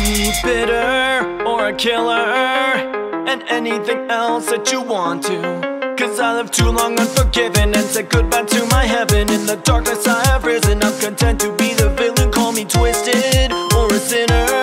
me bitter or a killer, and anything else that you want to. Cause I lived too long unforgiven and said goodbye to my heaven. In the darkness I have risen, I'm content to be the villain. Call me twisted or a sinner,